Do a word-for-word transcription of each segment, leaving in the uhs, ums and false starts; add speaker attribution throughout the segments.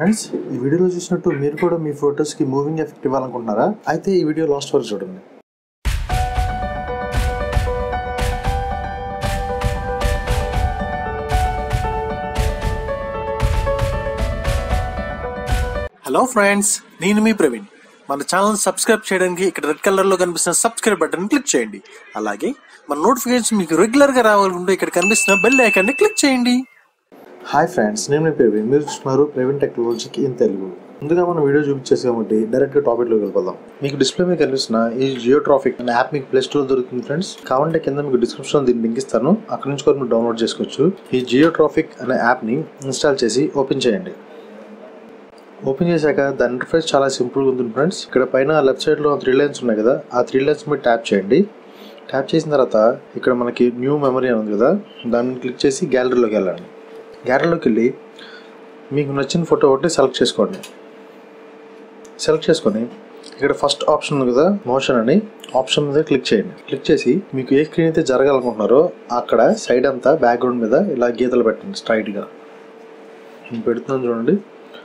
Speaker 1: Friends, ఈ వీడియోలో చూసినట్టు మీరు కూడా మీ ఫొటోస్కి మూవింగ్ ఎఫెక్ట్ ఇవ్వాలనుకుంటున్నారా? అయితే ఈ వీడియో లాస్ట్ వరకు చూడండి. హలో ఫ్రెండ్స్, నేను మీ ప్రవీణ్. మన ఛానల్ సబ్స్క్రైబ్ చేయడానికి ఇక్కడ రెడ్ కలర్ లో కనిపిస్తున్న సబ్స్క్రైబ్ బటన్ క్లిక్ చేయండి. అలాగే మన నోటిఫికేషన్ మీకు రెగ్యులర్ గా రావాలనుకుంటే ఇక్కడ కనిపిస్తున్న బెల్ ఐకాన్ ని క్లిక్ చేయండి. హాయ్ ఫ్రెండ్స్, నేను మీ ప్రవీణ్. మీరు చూస్తున్నారు ప్రవీణ్ టెక్నాలజీకి ఇన్ తెలుగు. ముందుగా మనం వీడియో చూపించేసి కాబట్టి డైరెక్ట్ గా టాపిక్ లోకి వెళ్ళిపోదాం. మీకు డిస్ప్లే మీద కనిపిస్తున్న ఈ జియో ట్రాఫిక్ అనే యాప్ మీకు ప్లే స్టోర్ దొరుకుతుంది ఫ్రెండ్స్. కావాలంటే కింద మీకు డిస్క్రిప్షన్ దీన్ని లింక్ ఇస్తాను, అక్కడ నుంచి కూడా మీరు డౌన్లోడ్ చేసుకోవచ్చు. ఈ జియో ట్రాఫిక్ అనే యాప్ ని ఇన్స్టాల్ చేసి ఓపెన్ చేయండి. ఓపెన్ చేశాక దాని ఇంటర్ఫేస్ చాలా సింపుల్గా ఉంటుంది ఫ్రెండ్స్. ఇక్కడ పైన లెఫ్ట్ సైడ్లో త్రీ లైన్స్ ఉన్నాయి కదా, ఆ త్రీ లైన్స్ మీద ట్యాప్ చేయండి. ట్యాప్ చేసిన తర్వాత ఇక్కడ మనకి న్యూ మెమరీ అని ఉంది కదా, దాన్ని క్లిక్ చేసి గ్యాలరీలోకి వెళ్ళండి. గ్యాలరీలోకి వెళ్ళి మీకు నచ్చిన ఫోటో ఒకటి సెలెక్ట్ చేసుకోండి. సెలెక్ట్ చేసుకొని ఇక్కడ ఫస్ట్ ఆప్షన్ ఉంది కదా, మోషన్ అని ఆప్షన్ మీద క్లిక్ చేయండి. క్లిక్ చేసి మీకు ఏ స్క్రీన్ అయితే జరగాలనుకుంటున్నారో అక్కడ సైడ్ అంతా బ్యాక్గ్రౌండ్ మీద ఇలా గీతలు పెట్టండి స్ట్రైట్గా. నేను పెడుతున్నాను చూడండి.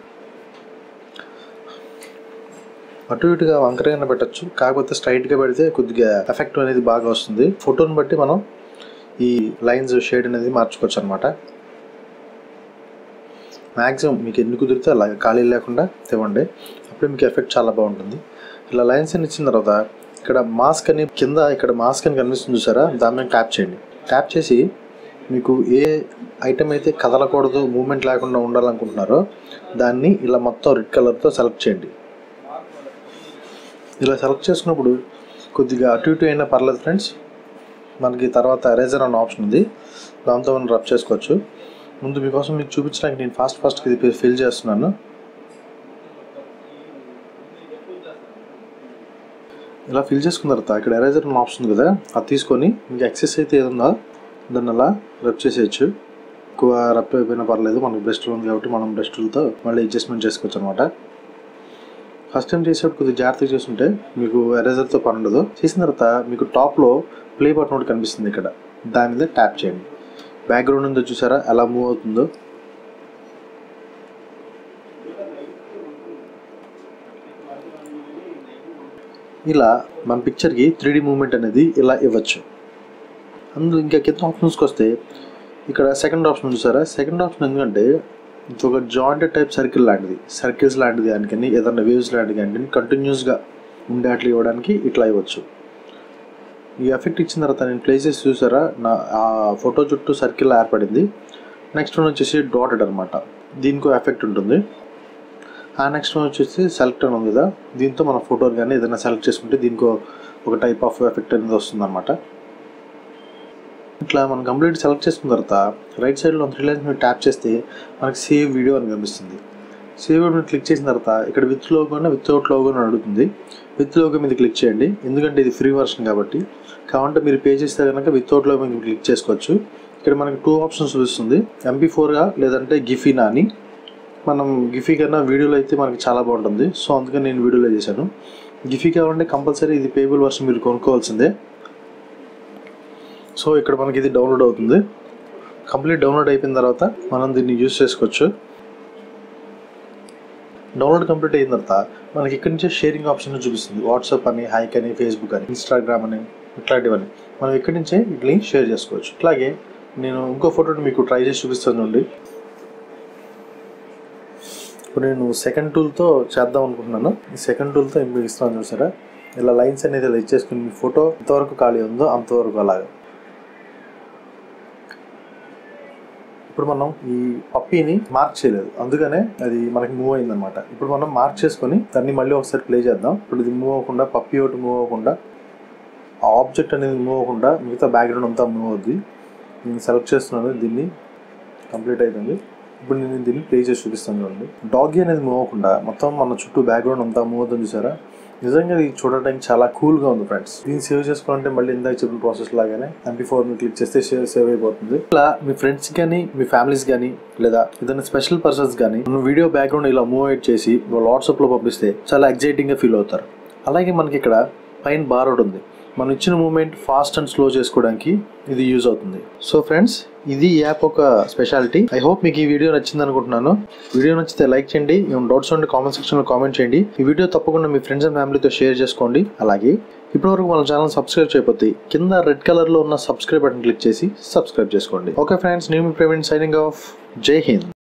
Speaker 1: అటు ఇటుగా వంకరైనా పెట్టచ్చు, కాకపోతే స్ట్రైట్గా పెడితే కొద్దిగా ఎఫెక్ట్ అనేది బాగా వస్తుంది. ఫోటోని బట్టి మనం ఈ లైన్స్ షేడ్ అనేది మార్చుకోవచ్చు అనమాట. మ్యాక్సిమం మీకు ఎన్ని కుదిరితే అలా ఖాళీ లేకుండా తెవ్వండి, అప్పుడు మీకు ఎఫెక్ట్ చాలా బాగుంటుంది. ఇలా లైన్స్ అని ఇచ్చిన తర్వాత ఇక్కడ మాస్క్ అని కింద ఇక్కడ మాస్క్ అని కనిపిస్తుంది చూసారా, దాని మీద ట్యాప్ చేయండి. ట్యాప్ చేసి మీకు ఏ ఐటమ్ అయితే కదలకూడదు, మూమెంట్ లేకుండా ఉండాలనుకుంటున్నారో దాన్ని ఇలా మొత్తం రెడ్ కలర్తో సెలెక్ట్ చేయండి. ఇలా సెలెక్ట్ చేసుకున్నప్పుడు కొద్దిగా అటు ఇటు అయినా పర్లేదు ఫ్రెండ్స్. మనకి తర్వాత ఎరేజర్ అన్న ఆప్షన్ ఉంది, దాంతో మనం రబ్ చేసుకోవచ్చు. ముందు మీకోసం మీకు చూపించడానికి నేను ఫాస్ట్ ఫాస్ట్గా ఇది ఫిల్ చేస్తున్నాను. ఇలా ఫిల్ చేసుకున్న తర్వాత ఇక్కడ ఎరేజర్ అన్న ఆప్షన్ ఉంది కదా, అది తీసుకొని మీకు ఎక్సెస్ అయితే ఏదన్నా దాన్ని అలా రబ్ చేసేయచ్చు. ఎక్కువ రబ్ అయిపోయినా పర్లేదు, మనకు బ్రష్ టూల్ ఉంది కాబట్టి మనం బ్రష్ టూల్తో మళ్ళీ అడ్జస్ట్మెంట్ చేసుకోవచ్చు అనమాట. ఫస్ట్ టైం చేసేటప్పుడు కొద్దిగా జాగ్రత్తగా చేస్తుంటే మీకు ఎరేజర్తో పని ఉండదు. చేసిన తర్వాత మీకు టాప్లో ప్లే బటన్ ఒకటి కనిపిస్తుంది, ఇక్కడ దాని మీద ట్యాప్ చేయండి. బ్యాక్గ్రౌండ్ ఉందో చూసారా ఎలా మూవ్ అవుతుందో. ఇలా మన పిక్చర్కి త్రీ డీ మూమెంట్ అనేది ఇలా ఇవ్వచ్చు. అందులో ఇంకా కింద ఆప్షన్స్కి వస్తే ఇక్కడ సెకండ్ ఆప్షన్ చూసారా, సెకండ్ ఆప్షన్ ఎందుకంటే ఇది ఒక జాయింటెడ్ టైప్ సర్కిల్ లాంటిది, సర్కిల్స్ లాంటిది దానికని ఏదన్నా వేవ్స్ లాంటిది కానీ కంటిన్యూస్గా ఉండే అట్లా ఇవ్వడానికి ఇట్లా ఇవ్వచ్చు. ఈ ఎఫెక్ట్ ఇచ్చిన తర్వాత నేను ప్లే చేసి చూసారా, నా ఆ ఫోటో చుట్టూ సర్కిల్ ఏర్పడింది. నెక్స్ట్ వన్ వచ్చేసి డాటెడ్ అనమాట, దీనికో ఎఫెక్ట్ ఉంటుంది. ఆ నెక్స్ట్ వన్ వచ్చేసి సెలెక్ట్ అని ఉంది కదా, దీంతో మన ఫోటోలు కానీ ఏదైనా సెలెక్ట్ చేసుకుంటే దీనికో ఒక టైప్ ఆఫ్ ఎఫెక్ట్ అనేది వస్తుంది అనమాట. ఇట్లా మనం కంప్లీట్ సెలెక్ట్ చేసుకున్న తర్వాత రైట్ సైడ్లో త్రీ లైన్స్ మీద ట్యాప్ చేస్తే మనకి సేవ్ వీడియో అని కనిపిస్తుంది. సేవ్ వీడియో క్లిక్ చేసిన తర్వాత ఇక్కడ విత్ లోగో వితౌట్ లోగో అని అడుగుతుంది. విత్ లోగో మీద క్లిక్ చేయండి, ఎందుకంటే ఇది ఫ్రీ వర్షన్ కాబట్టి. కావాలంటే మీరు పే చేస్తే కనుక వితౌట్ లోగో మీద క్లిక్ చేసుకోవచ్చు. ఇక్కడ మనకి టూ ఆప్షన్స్ చూపిస్తుంది, ఎంపీ ఫోర్గా లేదంటే గిఫీనా అని. మనం గిఫీ కన్నా వీడియోలో అయితే మనకి చాలా బాగుంటుంది, సో అందుకని నేను వీడియోలో చేశాను. గిఫీ కావాలంటే కంపల్సరీ ఇది పేబుల్ వర్షన్ మీరు కొనుక్కోవాల్సిందే. సో ఇక్కడ మనకి ఇది డౌన్లోడ్ అవుతుంది. కంప్లీట్ డౌన్లోడ్ అయిపోయిన తర్వాత మనం దీన్ని యూజ్ చేసుకోవచ్చు. డౌన్లోడ్ కంప్లీట్ అయిన తర్వాత మనకి ఇక్కడి నుంచే షేరింగ్ ఆప్షన్ చూపిస్తుంది. వాట్సాప్ అని, హైక్ అని, ఫేస్బుక్ అని, ఇన్స్టాగ్రామ్ అని, ఇట్లాంటివన్నీ మనం ఇక్కడి నుంచే వీటిని షేర్ చేసుకోవచ్చు. ఇట్లాగే నేను ఇంకో ఫోటోని మీకు ట్రై చేసి చూపిస్తాను అండి. ఇప్పుడు నేను సెకండ్ టూల్తో చేద్దాం అనుకుంటున్నాను. ఈ సెకండ్ టూల్తో మీకు ఇస్తాను చూసారా, ఇలా లైన్స్ అనేది ఇలా ఇచ్చేసుకుని మీ ఫోటో ఎంతవరకు ఖాళీ ఉందో అంతవరకు అలాగా. ఇప్పుడు మనం ఈ పప్పీని మార్క్ చేయలేదు, అందుకనే అది మనకి మూవ్ అయింది అనమాట. ఇప్పుడు మనం మార్క్ చేసుకొని దాన్ని మళ్ళీ ఒకసారి ప్లే చేద్దాం. ఇప్పుడు ఇది మూవ్ అవ్వకుండా, పప్పీ ఒకటి మూవ్ అవ్వకుండా, ఆ ఆబ్జెక్ట్ అనేది మూవ్ అవ్వకుండా మిగతా బ్యాక్గ్రౌండ్ అంతా మూవ్ అవుద్ది. నేను సెలెక్ట్ చేస్తున్నాను, దీన్ని కంప్లీట్ అయిపోయింది. ఇప్పుడు నేను దీన్ని ప్లే చేసి చూపిస్తాను చూడండి. డాగీ అనేది మూవ్ అవ్వకుండా మొత్తం మన చుట్టూ బ్యాక్గ్రౌండ్ అంతా మూవ్ అవుతుంది చూసారా. నిజంగా ఇది చూడడానికి చాలా కూల్గా ఉంది ఫ్రెండ్స్. దీన్ని సేవ్ చేసుకోవాలంటే మళ్ళీ ఇందాక చెప్పిన ప్రాసెస్ లాగానే ఎంపీ ఫోర్ ని క్లిక్ చేస్తే సేవ్ అయిపోతుంది. ఇలా మీ ఫ్రెండ్స్ కానీ, మీ ఫ్యామిలీస్ కానీ, లేదా ఏదైనా స్పెషల్ పర్సన్స్ కానీ వీడియో బ్యాక్గ్రౌండ్ ఇలా మూవ్ అవుట్ చేసి వాళ్ళు వాట్సాప్ లో పంపిస్తే చాలా ఎగ్జైటింగ్ గా ఫీల్ అవుతారు. అలాగే మనకి ఇక్కడ పైన బార్ ఒకటి ఉంది, మనం ఇచ్చిన మూమెంట్ ఫాస్ట్ అండ్ స్లో చేసుకోవడానికి ఇది యూజ్ అవుతుంది. సో ఫ్రెండ్స్, ఇది ఈ యాప్ ఒక స్పెషాలిటీ. ఐ హోప్ మీకు ఈ వీడియో నచ్చింది అనుకుంటున్నాను. వీడియో నచ్చితే లైక్ చేయండి, ఏమైనా డౌట్స్ ఉంటే కామెంట్ సెక్షన్ లో కామెంట్ చేయండి. ఈ వీడియో తప్పకుండా మీ ఫ్రెండ్స్ అండ్ ఫ్యామిలీతో షేర్ చేసుకోండి. అలాగే ఇప్పటివరకు మన ఛానల్ సబ్స్క్రైబ్ చేయకపోతే కింద రెడ్ కలర్ లో ఉన్న సబ్స్క్రైబ్ బటన్ క్లిక్ చేసి సబ్స్క్రైబ్ చేసుకోండి. ఓకే ఫ్రెండ్స్, నేను మీ ప్రవీణ్ సైనింగ్ ఆఫ్. జై హింద్.